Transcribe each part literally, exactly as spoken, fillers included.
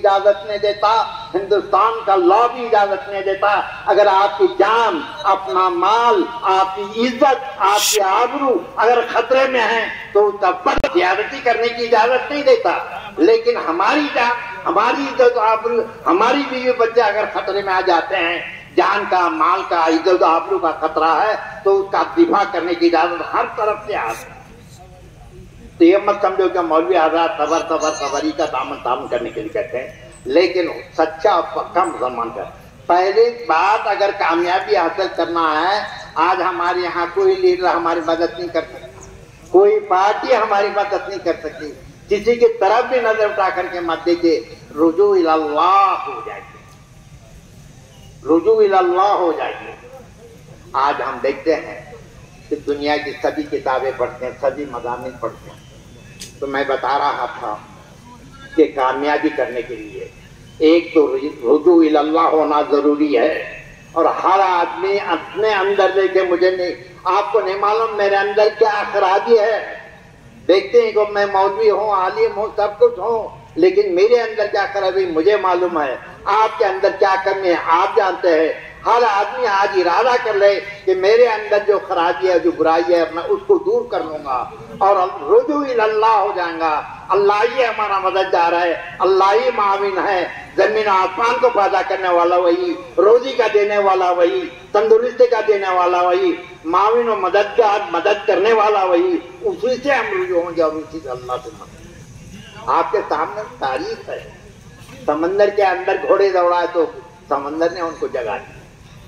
اجازت نہیں دیتا، ہندوستان کا لا بھی اجازت نہیں دیتا۔ اگر آپ کی جان، اپنا مال، آپ کی عزت، آپ کی آبرو اگر خطرے میں ہیں تو تب پر زیادتی کرنے کی اجازت نہیں دیتا۔ لیکن ہماری جان، ہماری عزت، آبرو، ہماری بیوی بچے اگر خطرے میں آ جاتے ہیں، جان کا، مال کا، عزت و آبرو کا خطرہ ہے، تو اس کا دفاع کرنے کی اجازت ہر طرف سے آتی ہے۔ تو یہ مت سمجھو کہ مولوی حضرات صبر صبر صبری کا دامن تامن کرنے کے لیے کہتے ہیں، لیکن سچا اور پکا مسلمان کا پہلی بات، اگر کامیابی حاصل کرنا ہے، آج ہمارے یہاں کوئی لیڈر ہماری مدد نہیں کر سکتا، کوئی پارٹی ہماری مدد نہیں کر سکتی، کسی کی طرف بھی نظر اٹھا کر کے مت دیکھیے، رجوع اللہ ہو جائے گی، رجوع اللہ ہو جائے گی۔ آج ہم دیکھتے ہیں کہ دنیا کی سبھی کتابیں پڑھتے ہیں، سبھی مضامین پڑھتے ہیں، تو میں بتا رہا تھا کہ کامیابی کرنے کے لیے ایک تو رجوع اللہ ہونا ضروری ہے، اور ہر آدمی اپنے اندر دیکھے، مجھے نہیں، آپ کو نہیں معلوم میرے اندر کیا خرابی ہے، دیکھتے ہیں کہ میں مولوی ہوں، عالم ہوں، سب کچھ ہوں، لیکن میرے اندر کیا خرابی مجھے معلوم ہے، آپ کے اندر کیا کمی ہے آپ جانتے ہیں۔ ہر آدمی آج ارادہ کر لے کہ میرے اندر جو خرابی ہے، جو برائی ہے، میں اس کو دور کر لوں گا اور رجوع اللہ ہو جائیں گا۔ اللہ ہی ہمارا مددگار ہے، اللہ ہی معاون ہے، زمین آسمان کو پیدا کرنے والا وہی، روزی کا دینے والا وہی، تندرستی کا دینے والا وہی، معاون و مددگار، مدد کرنے والا وہی، اسی سے ہم رجوع ہوں گے اور اسی سے اللہ سے مدد۔ آپ کے سامنے تاریخ ہے، سمندر کے اندر گھوڑے دوڑائے تو سمندر نے ان کو جگا دیا،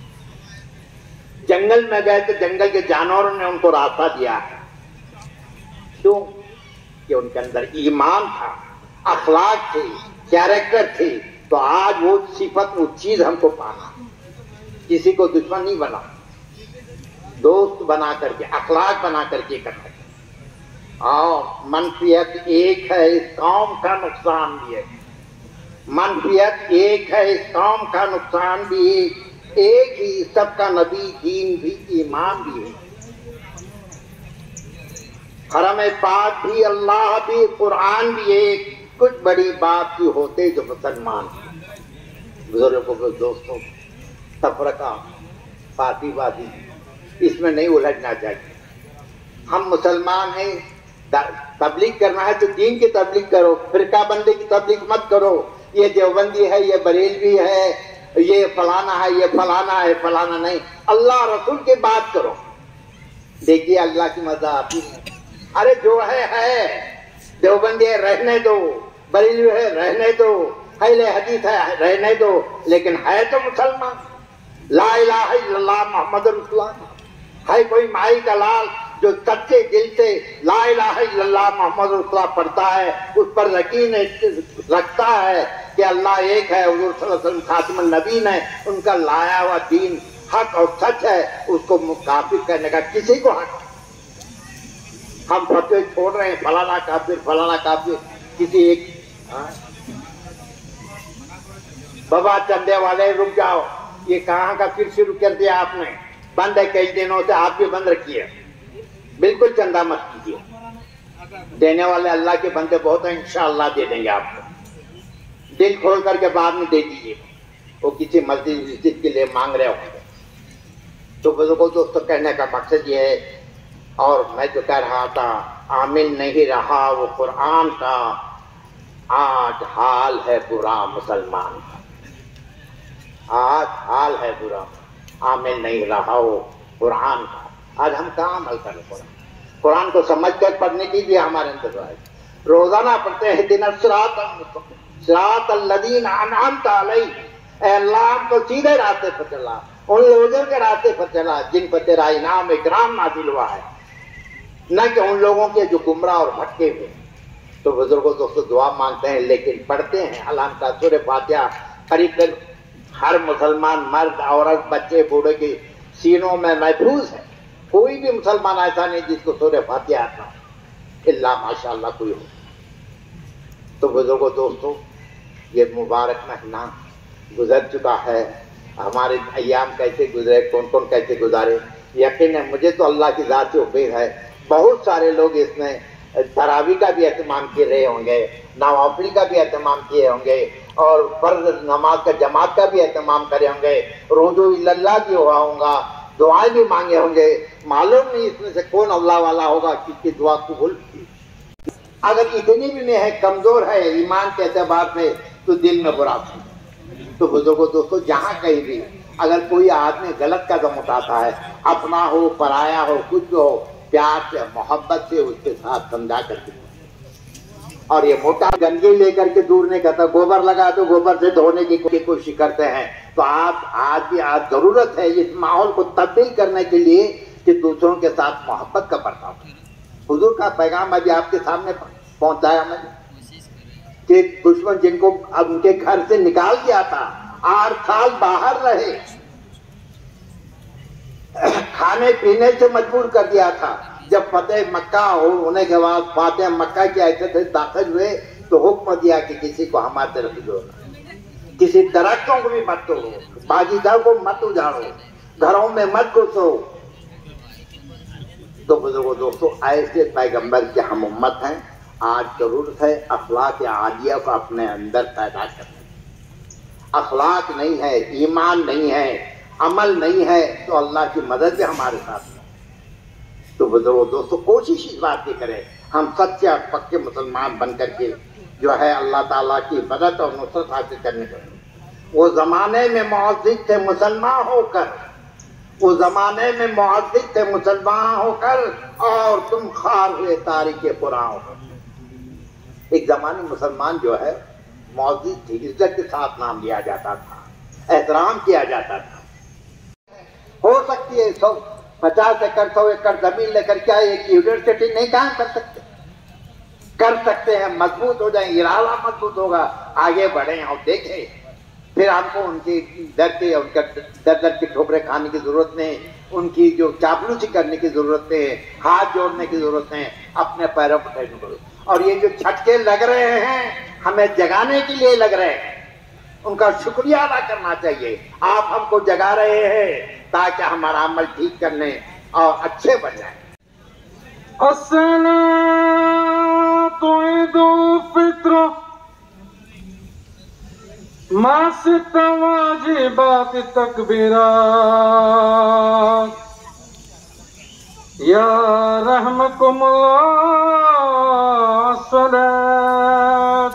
جنگل میں گئے تو جنگل کے جانوروں نے ان کو راستہ دیا ہے، کیوں؟ کہ ان کے اندر ایمان تھا، اخلاق تھی، کیریکٹر تھی، تو آج وہ صفت، وہ چیز ہم کو پانا، کسی کو دشمن نہیں بنا، دوست بنا کر کے، اخلاق بنا کر کے کرنا۔ اور منفیت ایک ہے، اس قوم کا نقصان بھی ہے، منفیت ایک ہے، اس قوم کا نقصان بھی ایک ہی، سب کا نبی، دین بھی، ایمان بھی ہے، حرم پاک بھی، اللہ بھی، قرآن بھی ایک، کچھ بڑی بات بھی ہوتے جو مسلمان بزرگوں کو، دوستوں، تفرقہ، پارٹی بازی، اس میں نہیں الجھنا چاہیے۔ ہم مسلمان ہیں، تبلیغ کرنا ہے تو دین کی تبلیغ کرو، فرقہ بندی کی تبلیغ مت کرو، یہ دیوبندی ہے، یہ بریلوی ہے، یہ فلانا ہے، یہ فلانا ہے، فلانا نہیں، اللہ رسول کی بات کرو۔ دیکھیے اللہ کی مزہ آتی ہے، ارے جو ہے ہے، دیوبندی ہے رہنے دو، بریلوی ہے رہنے دو، اہل حدیث ہے رہنے دو، لیکن ہے تو مسلمان، لا الہ الا اللہ محمد رسول اللہ، ہے کوئی مائی کا لال جو سچے دل سے لا الہ الا اللہ محمد رسول اللہ پڑھتا ہے، اس پر یقین رکھتا ہے کہ اللہ ایک ہے، حضور صلی اللہ علیہ وسلم خاتم النبیین ہے، ان کا لایا ہوا دین حق اور سچ ہے، اس کو کافر کرنے کا کسی کو حق۔ ہم فتوے چھوڑ رہے ہیں، فلانا کافر، فلانا کافر، کسی ایک بابا چندے والے رک جاؤ، یہ کہاں کا پھر شروع کر دیا آپ نے، بند ہے کئی دنوں سے، آپ بھی بند رکھیے، بالکل چندہ مت کیجیے، دینے والے اللہ کے بندے بہت ہیں، انشاءاللہ دے دیں گے آپ کو، دل کھول کر کے بعد میں دے دیجیے، وہ کسی مسجد مسجد کے لیے مانگ رہے ہوں گے۔ تو بزرگوں دوستوں کہنے کا مقصد یہ ہے، اور میں جو کہہ رہا تھا، عامل نہیں رہا وہ قرآن کا، آج حال ہے برا مسلمان کا، آج حال ہے برا، عامل نہیں رہا وہ قرآن کا۔ آج ہم کہاں عمل کریں قرآن قرآن کو سمجھ کر پڑھنے کی بھی ہمارے اندر ہے، روزانہ پڑھتے ہیں، دن الصراط صراط الذین انعمت علیہم، اے اللہ ہم کو سیدھے راستے پر چلا، ان لوگوں کے راستے پر چلا جن پر تیرا انعام اکرام نازل ہوا ہے، نہ کہ ان لوگوں کے جو گمراہ اور بھٹکے ہوئے۔ تو بزرگوں دوستوں دعا مانگتے ہیں، لیکن پڑھتے ہیں الحمد للہ سورہ فاتحہ، قریب ہر مسلمان مرد، عورت، بچے، بوڑھے کے سینوں میں محفوظ ہے، کوئی بھی مسلمان ایسا نہیں جس کو سورہ فاتحہ آتا اللہ ماشاءاللہ کوئی ہو۔ تو بزرگوں دوستوں یہ مبارک مہینہ گزر چکا ہے، ہمارے ایام کیسے گزرے، کون کون کیسے گزارے، یقین ہے مجھے تو اللہ کی ذات سے امید ہے بہت سارے لوگ اس میں تراویح کا بھی اہتمام کیے رہے ہوں گے، نوافل کا بھی اہتمام کیے ہوں گے، اور فرض نماز کا جماعت کا بھی اہتمام کرے ہوں گے، روزو اللہ بھی ہوا ہوں گا، دعائیں بھی مانگے ہوں گے. معلوم نہیں اس میں سے کون اللہ والا ہوگا کس کی دعا قبول کی. اگر اتنی بھی نہیں ہے، کمزور ہے ایمان کے اعتبار سے، تو دل میں برا تھا. تو بزرگوں دوستو، جہاں کہیں بھی اگر کوئی آدمی غلط قدم اٹھاتا ہے، اپنا ہو پرایا ہو کچھ بھی ہو، پیار سے محبت سے اس کے ساتھ سمجھا کر کے. اور یہ موٹا گندگی لے کر کے دور نہیں کرتا، گوبر لگا تو گوبر سے دھونے کی کوشش کرتے ہیں. تو آپ آج بھی آج ضرورت ہے اس ماحول کو تبدیل کرنے کے لیے کہ دوسروں کے ساتھ محبت کا برتاؤ کریں. حضور کا پیغام ابھی آپ کے سامنے پہنچایا میں نے کہ دشمن جن کو اب ان کے گھر سے نکال دیا تھا، آٹھ سال باہر رہے، کھانے پینے سے مجبور کر دیا تھا. جب فتح مکہ ہونے کے بعد فاتح مکہ کے ایسے سے داخل ہوئے تو حکم دیا کہ کسی کو ہماری طرف جوڑنا، کسی درختوں کو بھی مت توڑو، باغیچوں کو مت اجاڑو، گھروں میں مت گھسو. تو بزرگوں دوستو، ایسے پیغمبر کے ہم امت ہیں. آج ضرورت ہے اخلاق عالیہ کو اپنے اندر پیدا کرنے. اخلاق نہیں ہے، ایمان نہیں ہے، عمل نہیں ہے تو اللہ کی مدد بھی ہمارے ساتھ ہے. تو بزرگوں دوستو، کوشش اس بات کی کریں ہم سچے اور پکے مسلمان بن کر کے جو ہے اللہ تعالیٰ کی مدد اور نصرت حاصل کرنے کا. وہ زمانے میں معزز تھے مسلمان ہو کر، وہ زمانے میں معزز تھے مسلمان ہو کر، اور تم خار ہوئے تاریخ قرآن ہو کر. ایک زمانے مسلمان جو ہے معزز تھی، عزت کے ساتھ نام لیا جاتا تھا، احترام کیا جاتا تھا. ہو سکتی ہے سو پچاس ایکڑ سو ایکڑ زمین لے کر کیا ایک یونیورسٹی نہیں قائم کر سکتے؟ کر سکتے ہیں، مضبوط ہو جائیں، ارادہ مضبوط ہوگا، آگے بڑھیں اور دیکھیں. پھر ہم کو ان کی در کے ان کا در در کے ٹھوکرے کھانے کی ضرورت نہیں، ان کی جو چاپلوسی کرنے کی ضرورت نہیں، ہاتھ جوڑنے کی ضرورت نہیں، اپنے پیروں پر ٹھہرنے کرو. اور یہ جو جھٹکے لگ رہے ہیں ہمیں جگانے کے لیے لگ رہے ہیں، ان کا شکریہ ادا کرنا چاہیے. آپ ہم کو جگا رہے ہیں تاکہ ہمارا عمل ٹھیک کر لیں اور اچھے بن جائیں. الصلاة عيد الفطر مع ست واجبات تكبيرات يا رحمكم الله الصلاة.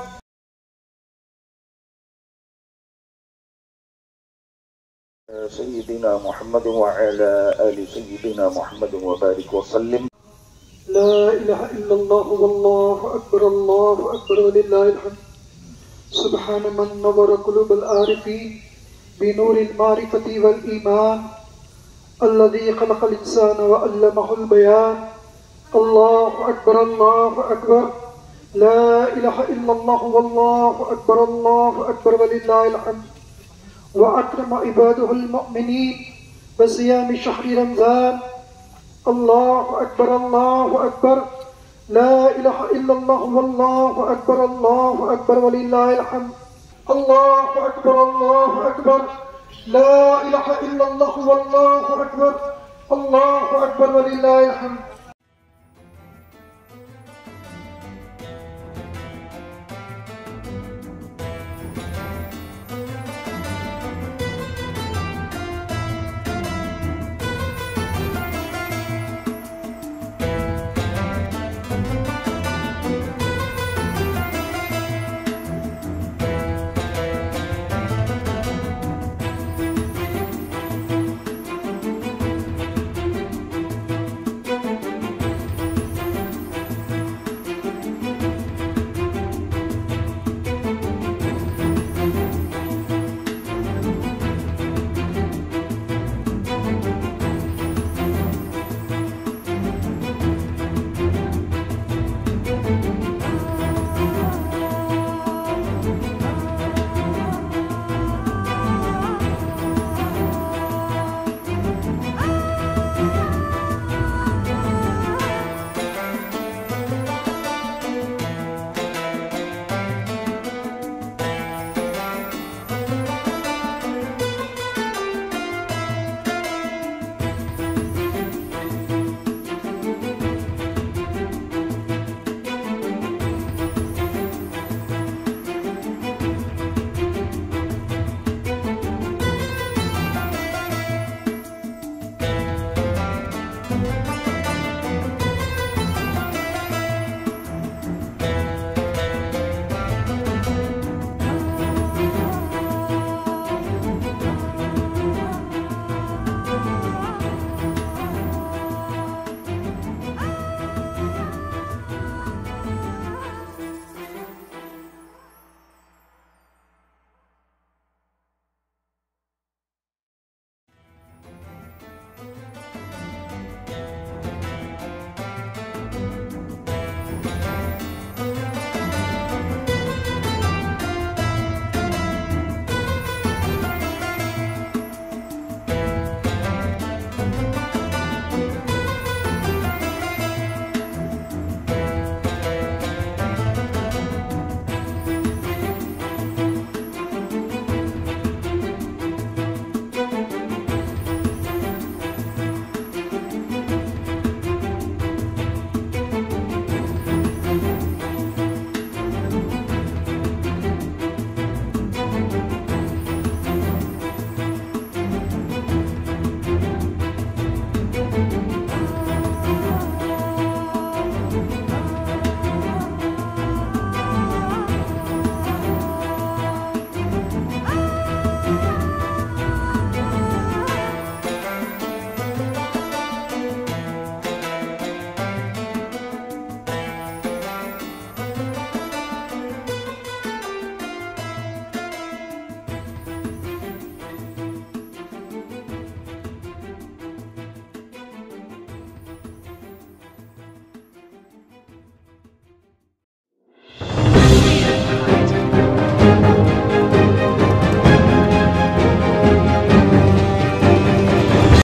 سيدنا محمد وعلى آل سيدنا محمد وبارك وسلم. لا إله إلا الله والله أكبر الله أكبر ولله الحمد. سبحان من نور قلوب العارفين بنور المعرفة والإيمان الذي خلق الإنسان وعلمه البيان. الله أكبر الله أكبر لا إله إلا الله والله أكبر الله أكبر ولله الحمد. وأكرم عباده المؤمنين بصيام شهر رمضان. الله أكبر الله أكبر لا إله إلا الله والله أكبر الله أكبر ولله الحمد. الله أكبر الله أكبر لا إله إلا الله والله أكبر الله أكبر ولله الحمد.